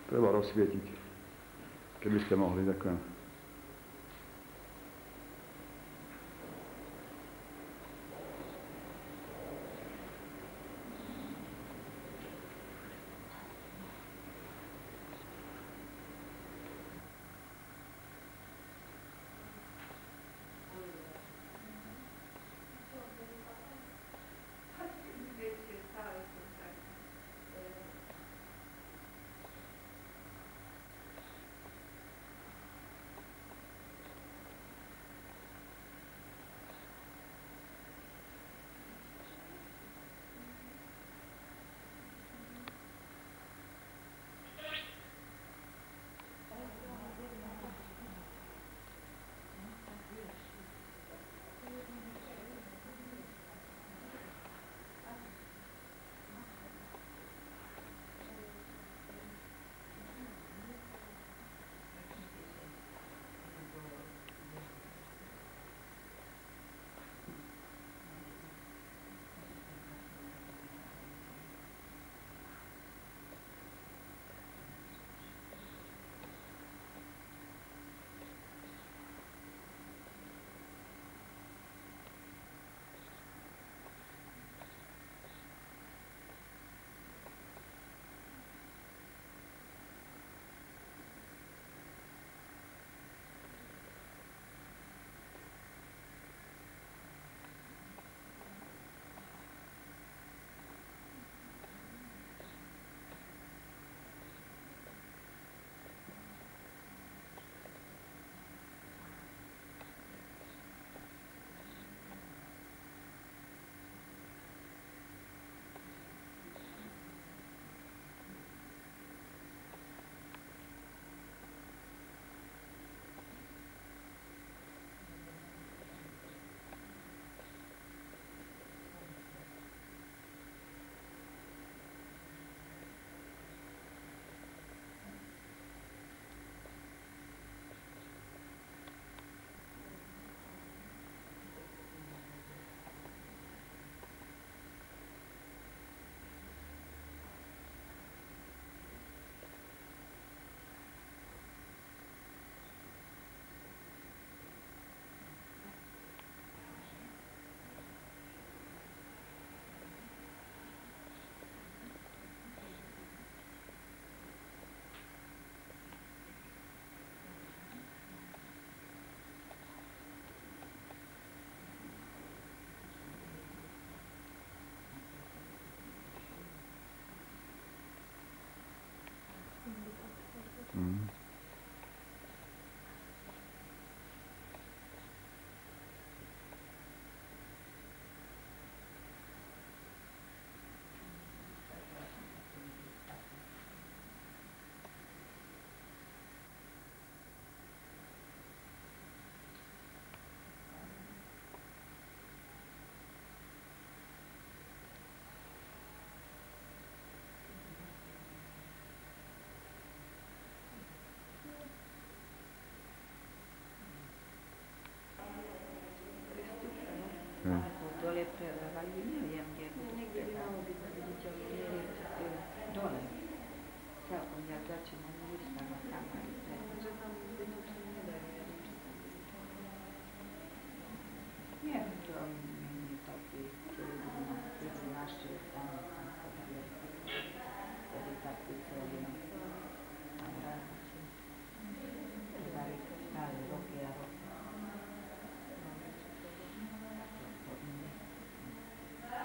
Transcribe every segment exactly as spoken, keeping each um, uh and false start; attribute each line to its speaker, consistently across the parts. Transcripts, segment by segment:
Speaker 1: treba rozsvietiť. Keby ste mohli, ďakujem. Mm. Mm.
Speaker 2: Dole prerávali, neviem, kde budú.
Speaker 3: Niekde by malo byť viditeľné.
Speaker 2: Dole. Celkom, jak začínam vystavať tam aj.
Speaker 3: Že tam zbytočne nedajú, ja neviem, či tam viditeľné.
Speaker 2: Nie, to nie je taký, čo ľudí návštevu tam, tam chodili, ktorý taký celý tam rádiči. Dali to stále roky a roky.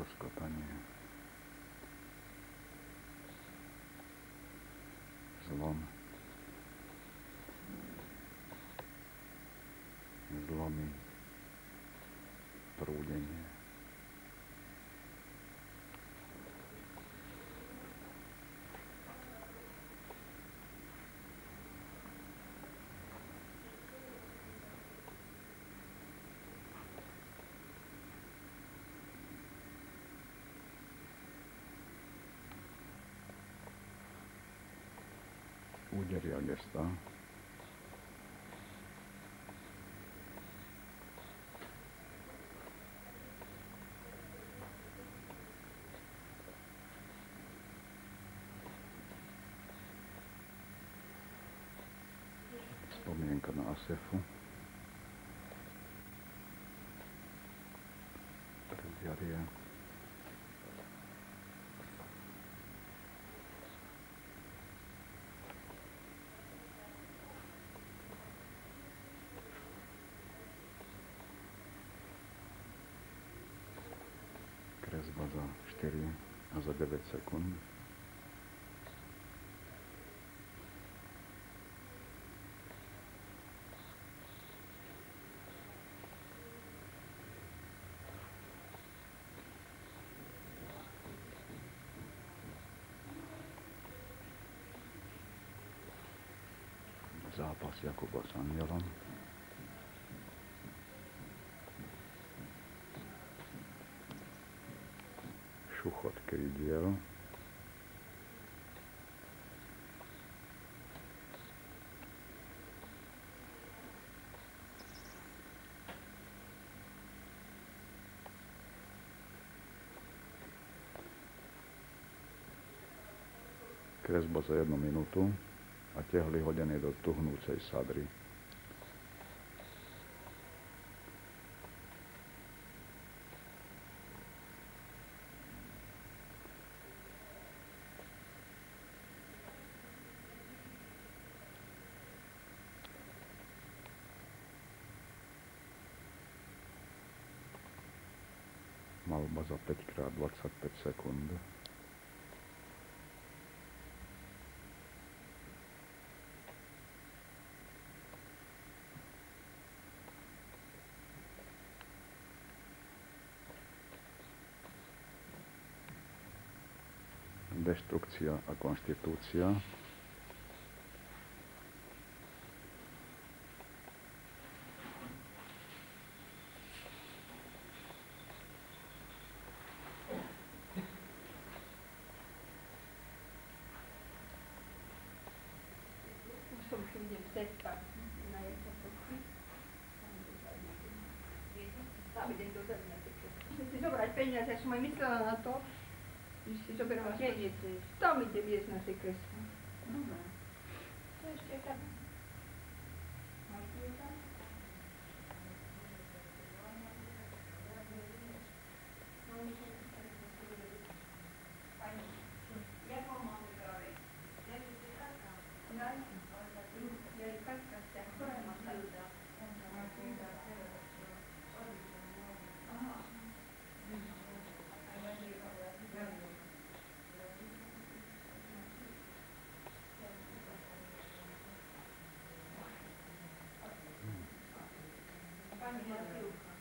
Speaker 1: stroskotanie, zlom, zlomy, prúdenie. Údery a gesta. Spomienka na Asefu. Preziaria. Kresba za štyri a za deväť sekúnd. Zápas Jakuba s Andelom. Šuchot krídiel. Kresba za jednu minútu a tehly hodené do tuhnúcej sadry. Malba za päť krát dvadsaťpäť sekúnd. Deštrukcia a konštitúcia.
Speaker 2: Som už idem cesta na jedno pochy. Tam idem do zemi na tie cesty. Musím si zobrať peniaze, ja som aj myslela na to, že si zoberiem vás peniaze. Tam idem jesť na tie kreslo. Dobre. To ešte je tam. Máš tu je tam? Pani, jak vám mám vybrali? Ja ju si taká. Ja ju. Ja ju katka ste, ktorá má tajúda? Aha. Pani Martilka.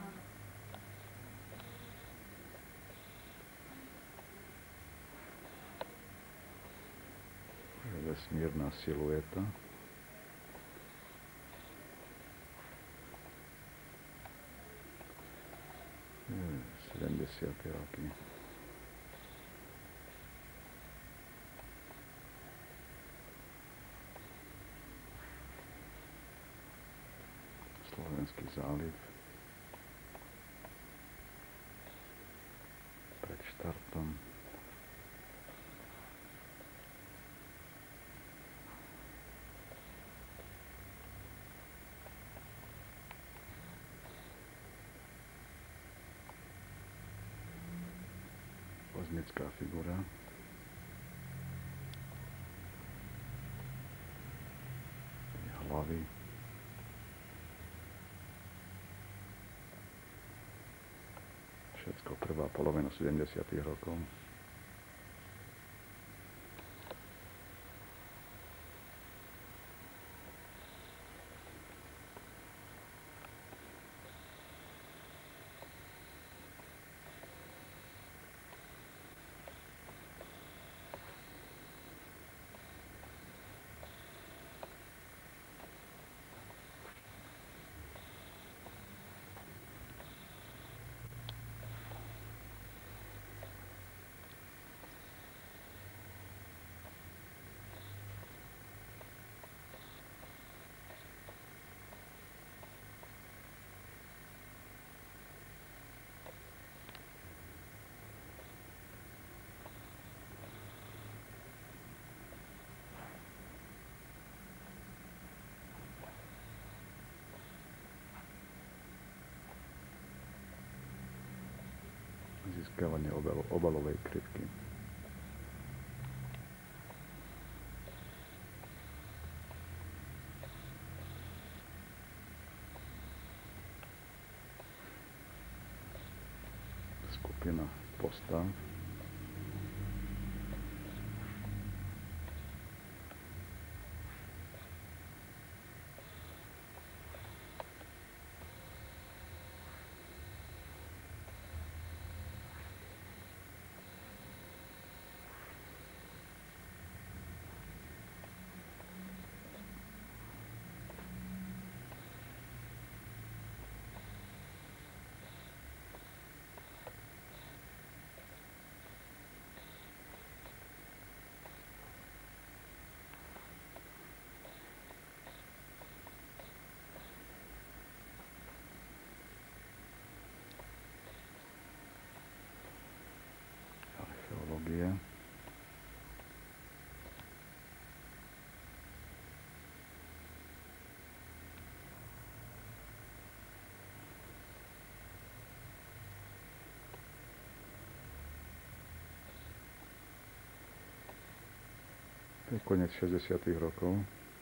Speaker 1: Vesmírna silueta. sedemdesiate roky. Slovenský záliv. Pred štartom. Kozmická figura. Hlavy. Všetko prvá polovina sedemdesiatych rokov. Získavanie obal, obalovej krytky. Skupina postav. Archeológia. To je koniec šesťdesiatych rokov.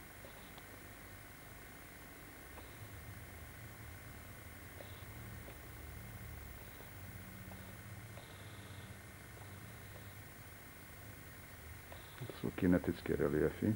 Speaker 1: To sú kinetické reliefy.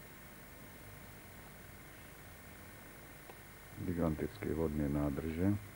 Speaker 1: Gigantické vodné nádrže.